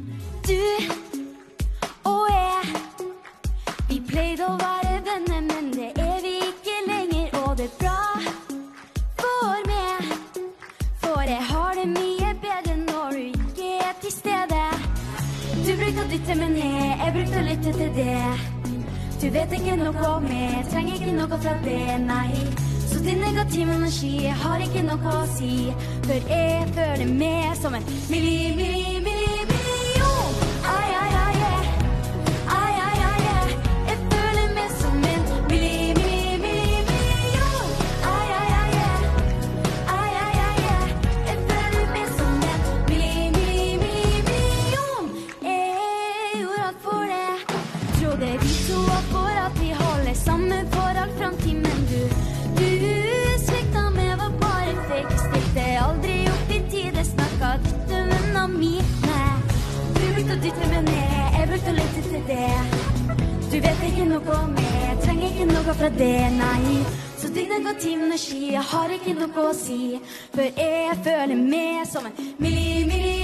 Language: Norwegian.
Du og jeg, vi pleide å være venner, men det vi ikke lenger. Og det bra for meg, for jeg har det mye bedre når du ikke til stede. Du brukte å dytte meg ned, jeg brukte å lytte til det. Du vet ikke noe om meg, trenger ikke noe fra det, nei. Så din negative energi har ikke noe å si, for jeg føler meg som en million. Ai, ai, ai, ai, ai, ai, ai. Jeg føler meg som en million. Ai, ai, ai, ai, ai, ai, ai. Jeg føler meg som en million. Jeg gjorde alt for det, trodde vi to var for at vi holder sammen for all fremtid, men du svikta meg, var bare fake. Stilte aldri opp i tide, snakket dytte venner mine. Du brukte å dytte meg ned, jeg brukte å lytte til det. Du vet ikke noe om meg, trenger ikke noe fra det, nei. Så din negativ energi har ikke noe å si, for jeg føler meg som en million.